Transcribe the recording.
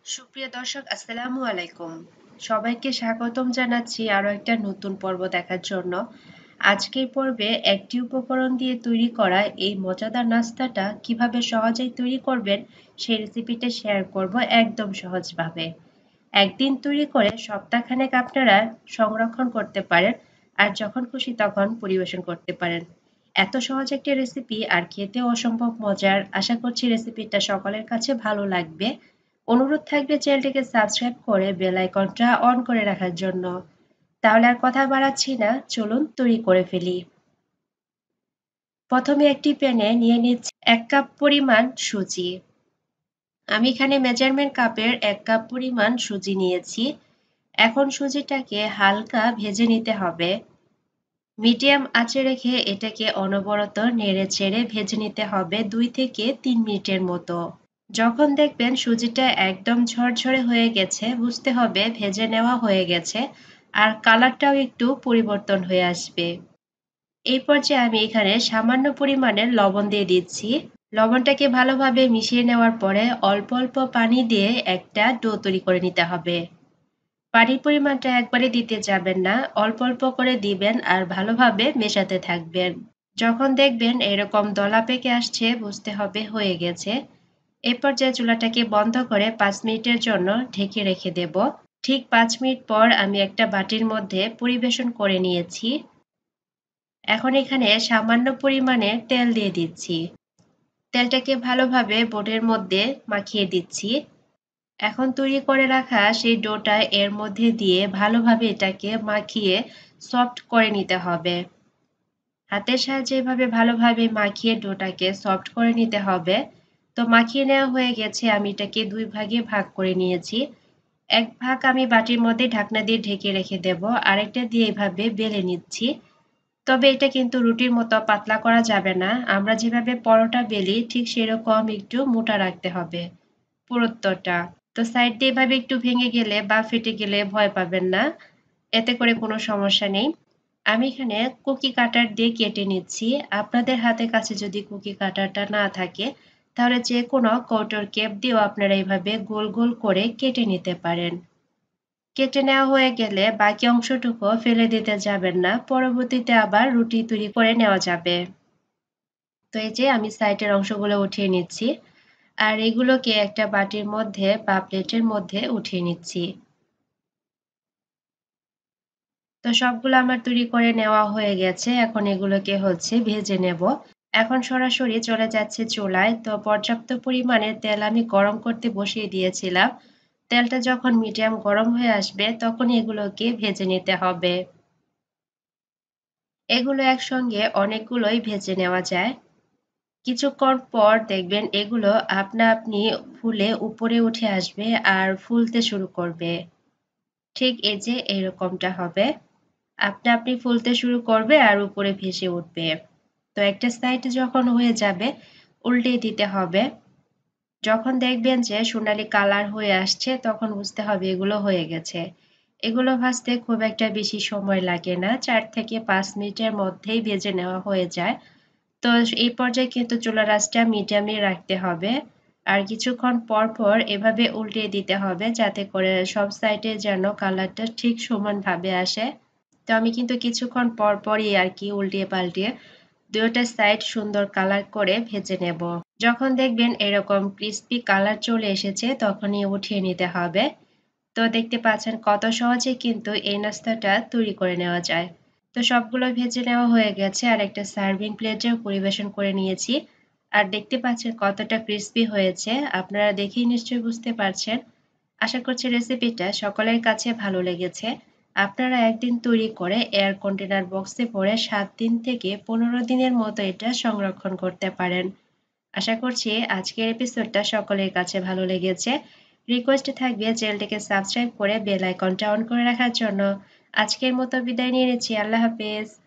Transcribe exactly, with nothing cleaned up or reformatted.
সুপ্রিয় দর্শক আসসালামু আলাইকুম। সবাইকে স্বাগতম জানাচ্ছি আরো একটা নতুন পর্ব দেখার জন্য। আজকের পর্বে একটি উপকরণ দিয়ে তৈরি করা এই মজাদার নাস্তাটা কিভাবে সহজেই তৈরি করবেন সেই রেসিপিটা শেয়ার করব একদম সহজভাবে। একদিন তৈরি করে সপ্তাহখানেক আপনারা সংরক্ষণ করতে পারেন আর যখন খুশি তখন পরিবেশন করতে পারেন। এত সহজ একটি রেসিপি আর খেতেও অসম্ভব মজার। আশা করছি রেসিপিটা সকলের কাছে ভালো লাগবে। অনুরোধ থাকবে চ্যানেলটিকে সাবস্ক্রাইব করে বেল আইকনটা অন করে রাখার জন্য। তাহলে আর কথা বাড়াচ্ছি না, চলুন তৈরি করে ফেলি। প্রথমে একটি প্যানে নিয়ে নিচ্ছি এক কাপ পরিমাণ সুজি। আমি এখানে মেজারমেন্ট কাপের এক কাপ পরিমাণ সুজি নিয়েছি। এখন সুজিটাকে হালকা ভেজে নিতে হবে। মিডিয়াম আঁচে রেখে এটাকে অনবরত নেড়ে চেড়ে ভেজে নিতে হবে দুই থেকে তিন মিনিটের মতো। যখন দেখবেন সুজিটা একদম ঝরঝরে হয়ে গেছে, বুঝতে হবে ভেজে নেওয়া হয়ে গেছে আর কালারটাও একটু পরিবর্তন হয়ে আসবে। এই পর্যায়ে আমি এখানে সামান্য পরিমাণের লবণ দিয়ে দিচ্ছি। লবণটাকে ভালোভাবে মিশিয়ে নেওয়ার পরে অল্প অল্প পানি দিয়ে একটা ডো তৈরি করে নিতে হবে। পানির পরিমাণটা একবারে দিতে যাবেন না, অল্প অল্প করে দিবেন আর ভালোভাবে মেশাতে থাকবেন। যখন দেখবেন এরকম দলা পেকে আসছে, বুঝতে হবে হয়ে গেছে। এই পর্যায়ে চুলাটাকে বন্ধ করে পাঁচ মিনিটের জন্য ঢেকে রেখে দেব। ঠিক পাঁচ মিনিট পর আমি একটা বাটির মধ্যে পরিবেশন করে নিয়েছি। এখন এখানে সামান্য পরিমাণে তেল দিয়ে দিচ্ছি। তেলটাকে ভালোভাবে বোর্ডের মধ্যে মাখিয়ে দিচ্ছি। এখন তৈরি করে রাখা সেই ডোটা এর মধ্যে দিয়ে ভালোভাবে এটাকে মাখিয়ে সফট করে নিতে হবে। হাতের সাহায্যে এভাবে ভালোভাবে মাখিয়ে ডোটাকে সফট করে নিতে হবে। তো মাখিয়ে নেওয়া হয়ে গেছে, আমি এটাকে দুই ভাগে ভাগ করে নিয়েছি। এক ভাগ আমি বাটির মধ্যে ঢাকনা দিয়ে ঢেকে রেখে দেব, আরেকটা দিয়ে এভাবে বেলে নিচ্ছি। তবে এটা কিন্তু রুটির মতো পাতলা করা যাবে না, আমরা যেভাবে পরোটা বেলি ঠিক সেরকম একটু মোটা রাখতে হবে পুরুত্বটা। তো সাইড দিয়ে এভাবে একটু ভেঙে গেলে বা ফেটে গেলে ভয় পাবেন না, এতে করে কোনো সমস্যা নেই। আমি এখানে কুকি কাটার দিয়ে কেটে নিচ্ছি। আপনাদের হাতের কাছে যদি কুকি কাটারটা না থাকে তাহলে যে কোনো কৌটোর কেপ দিয়েও আপনারা এইভাবে গোল গোল করে কেটে নিতে পারেন। কেটে নেওয়া হয়ে গেলে বাকি অংশটুকু ফেলে দিতে যাবেন না, পরবর্তীতে আবার রুটি তৈরি করে নেওয়া যাবে। তো এই যে আমি সাইডের অংশগুলো উঠিয়ে নিচ্ছি আর এগুলোকে একটা বাটির মধ্যে বা প্লেটের মধ্যে উঠিয়ে নিচ্ছি। তো সবগুলো আমার তৈরি করে নেওয়া হয়ে গেছে, এখন এগুলোকে হচ্ছে ভেজে নেব। এখন সরাসরি চলে যাচ্ছে চুলায়। তো পর্যাপ্ত পরিমাণে তেল আমি গরম করতে বসিয়ে দিয়েছিলাম। তেলটা যখন মিডিয়াম গরম হয়ে আসবে তখন এগুলোকে ভেজে নিতে হবে। এগুলো একসঙ্গে অনেকগুলোই ভেজে নেওয়া যায়। কিছুক্ষণ পর দেখবেন এগুলো আপনা আপনি ফুলে উপরে উঠে আসবে আর ফুলতে শুরু করবে। ঠিক এই যে এরকমটা হবে, আপনা আপনি ফুলতে শুরু করবে আর উপরে ভেসে উঠবে। তো একটা সাইড যখন হয়ে যাবে উল্টে দিতে হবে। যখন দেখবেন যে সোনালী কালার হয়ে আসছে তখন বুঝতে হবে এগুলো হয়ে গেছে। এগুলো ভাজতে খুব একটা বেশি সময় লাগে না, চার থেকে পাঁচ মিনিটের মধ্যেই ভেজে নেওয়া হয়ে যায়। তো এই পর্যায়ে কিন্তু চুলার আঁচটা মিডিয়ামে রাখতে হবে আর কিছুক্ষণ পর পর এভাবে উল্টে দিতে হবে যাতে করে সব সাইডে যেন কালারটা ঠিক সমানভাবে আসে। তো আমি কিন্তু কিছুক্ষণ পর পরই আর কি উল্টিয়ে পাল্টিয়ে দুইটা সাইড সুন্দর কালার করে ভেজে নেব। যখন দেখবেন এরকম ক্রিস্পি কালার চলে এসেছে তখনই উঠিয়ে নিতে হবে। তো দেখতে পাচ্ছেন কত সহজে কিন্তু এই নাস্তাটা তৈরি করে নেওয়া যায়। তো সবগুলো ভেজে নেওয়া হয়ে গেছে আর একটা সার্ভিং প্লেটেও পরিবেশন করে নিয়েছি। আর দেখতে পাচ্ছেন কতটা ক্রিস্পি হয়েছে, আপনারা দেখেই নিশ্চয়ই বুঝতে পারছেন। আশা করছি রেসিপিটা সকলের কাছে ভালো লেগেছে। আপনারা একদিন তৈরি করে এয়ার কন্টেনার বক্সে ভরে সাত দিন থেকে পনেরো দিনের মতো এটা সংরক্ষণ করতে পারেন। আশা করছি আজকের এপিসোডটা সকলের কাছে ভালো লেগেছে। রিকোয়েস্ট থাকবে চ্যানেলটিকে সাবস্ক্রাইব করে বেল আইকনটা অন করে রাখার জন্য। আজকের মতো বিদায় নিয়ে নিচ্ছি। আল্লাহ হাফেজ।